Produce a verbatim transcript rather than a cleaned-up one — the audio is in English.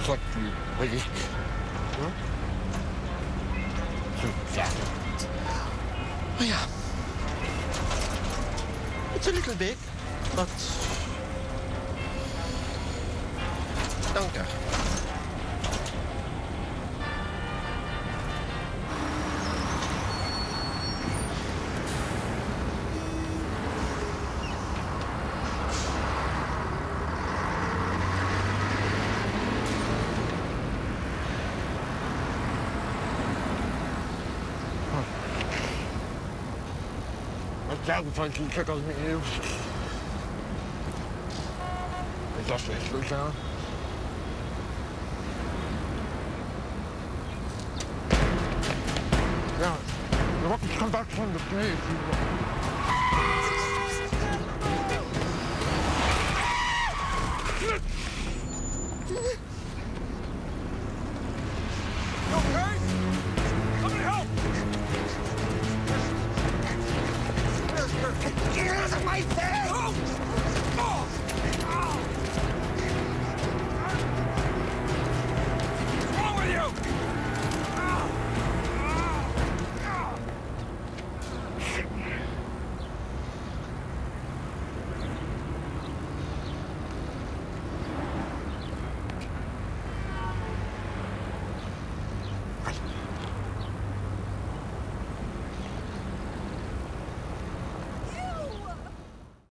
like you, lady. Huh? Yeah. Oh yeah. It's a little big, but... Danke. I've funky tickles me you. Is that the street sound? Yeah, you're welcome to come back from the day if you want.